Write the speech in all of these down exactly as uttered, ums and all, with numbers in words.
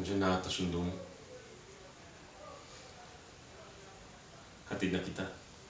Nandiyan na ata sundo mo. Hatid na kita.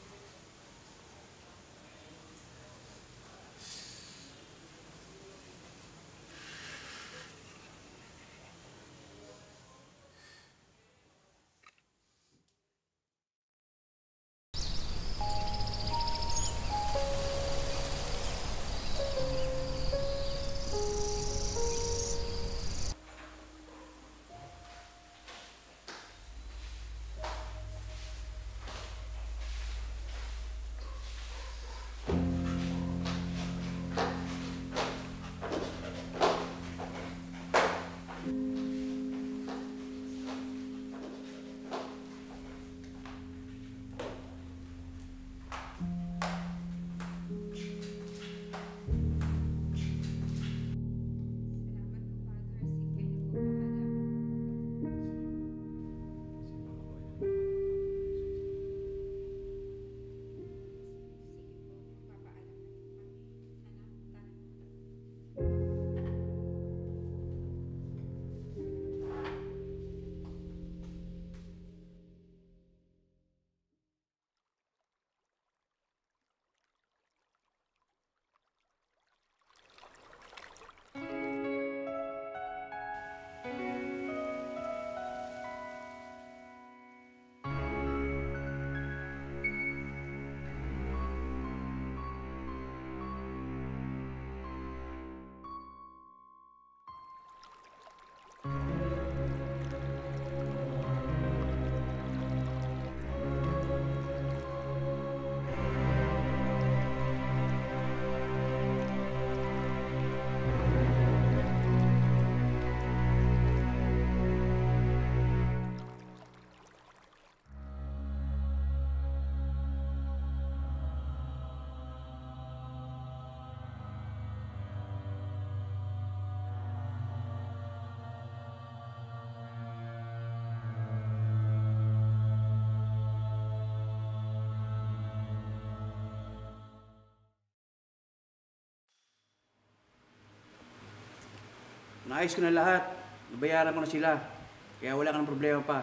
Naayos ko na lahat. Nabayaran ko na sila. Kaya wala ka ng problema pa.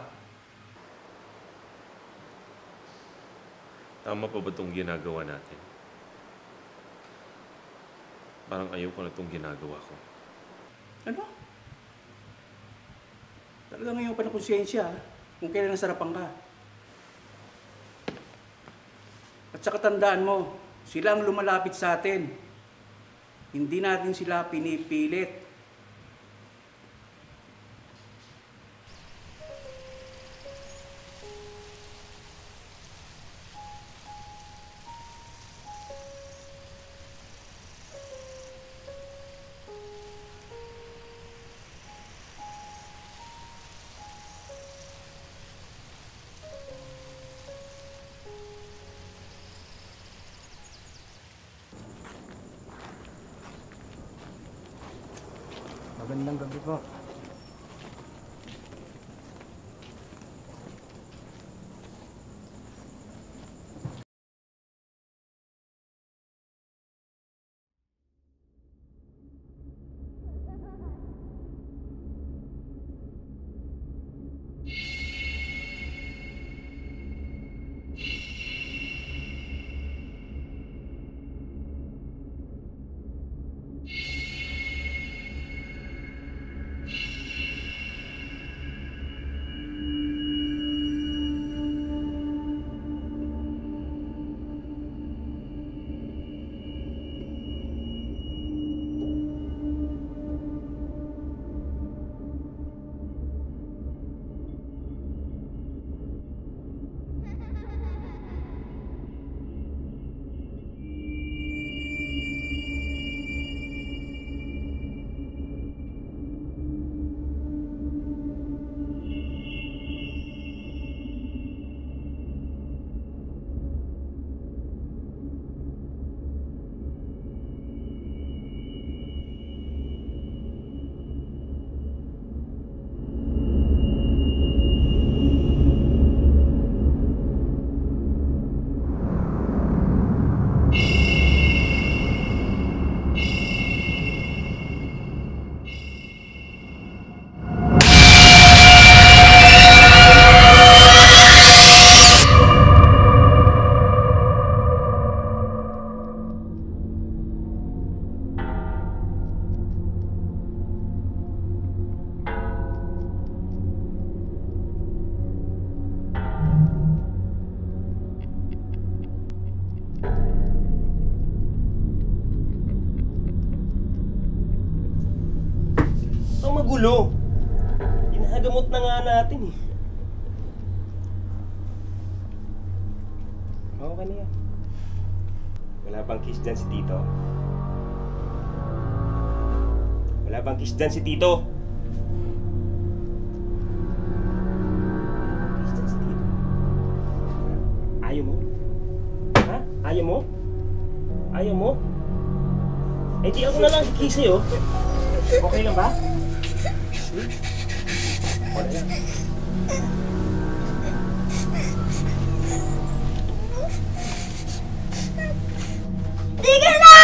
Tama pa ba itong ginagawa natin? Parang ayaw ko na itong ginagawa ko. Ano? Talaga ngayon pa ng konsensya kung kailan nasarapan ka. At saka tandaan mo, sila ang lumalapit sa atin. Hindi natin sila pinipilit. Magandang gabi po. magulo. Inagamot na nga natin eh. Okay na yan. Wala bang kiss dyan si Tito? Wala bang kiss dyan si Tito? Kiss dyan si Tito? Ayaw mo? Ha? Ayaw mo? Ayaw mo? Eh di ako na lang kiss sa'yo. Okay lang ba? Hmm? Wala lang. Tigil na!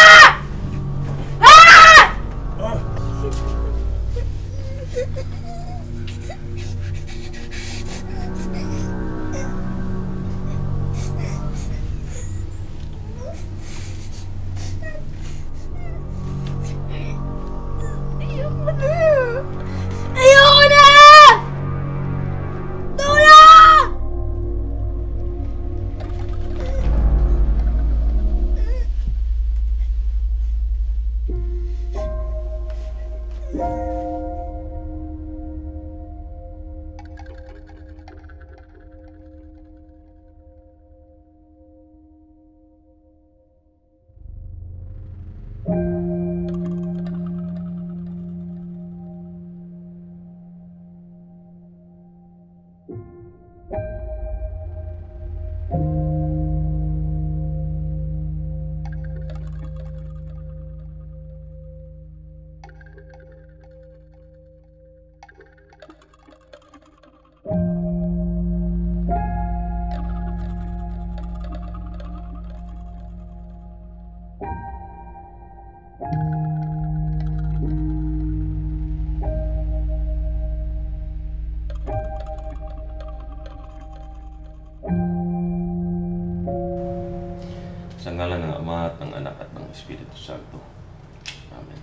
Ah! Ayoko na! Ayoko na! Tulong! Sa ngalan ng Ama at ng Anak at ng Espiritu Santo. Amen.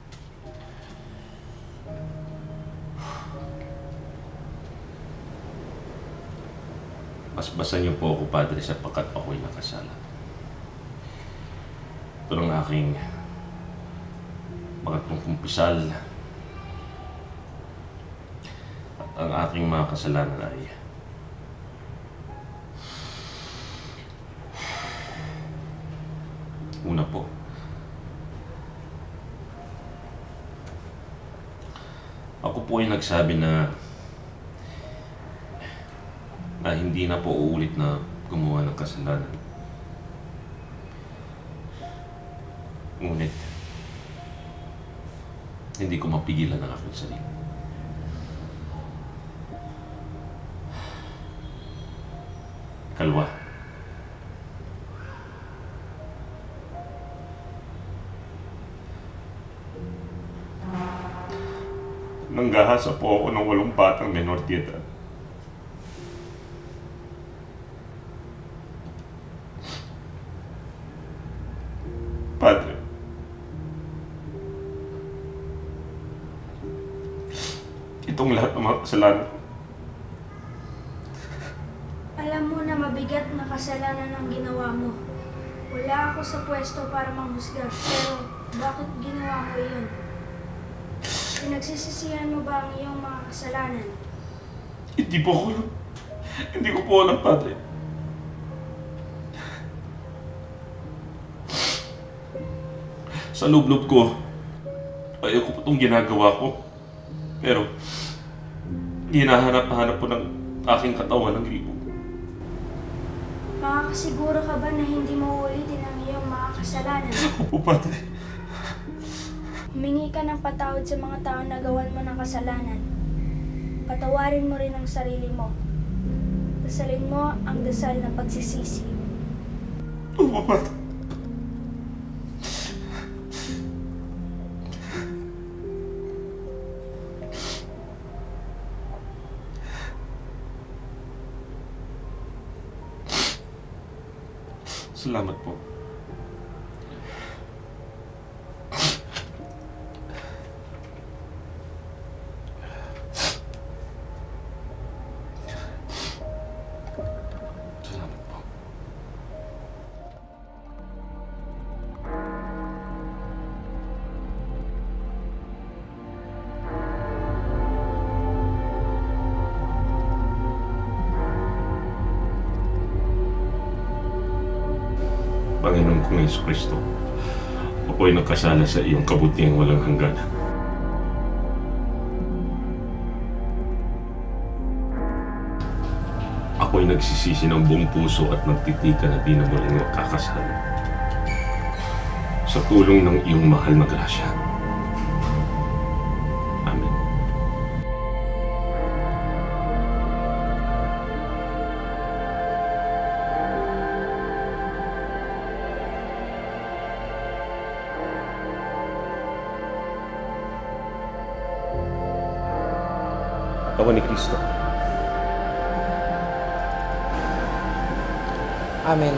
Basbasan niyo po ako, Padre, sapagkat ako'y nakasala. Ito ng aking mga kumpisal at ang aking mga kasalanan ay una po, ako po ay nagsabi na na hindi na po uulit na gumawa ng kasalanan. Ngunit, hindi ko mapigilan ang aking sarili. Kalwa. Nanggahasa po ako ng walong batang menor de edad. Padre, itong lahat ng mga kasalanan ko. Alam mo na mabigat na kasalanan ang ginawa mo. Wala ako sa pwesto para manghusga, pero bakit ginawa mo iyon? Pinagsisisihan mo ba ang iyong mga kasalanan? Hindi po ako alam. Hindi ko po alam, Padre. Sa loob-loob ko, ayaw ko po itong ginagawa ko. Pero, hinahanap-hanap po ng aking katawan ng gripo. Makakasiguro ka ba na hindi mo ulitin ang iyong mga kasalanan? Opo, Padre. Humingi ka ng patawad sa mga taong nagawan mo ng kasalanan. Patawarin mo rin ang sarili mo. Dasalin mo ang dasal ng pagsisisi. Opo, Padre. Salamat po. ng Kristo, ako'y nagkasala sa iyong kabutiang walang hanggan. Ako'y nagsisisi ng buong puso at nagtitika na di na muling magkakasal. Sa tulong ng iyong mahal na grasya. Amen. Katawan ni Kristo. Amen.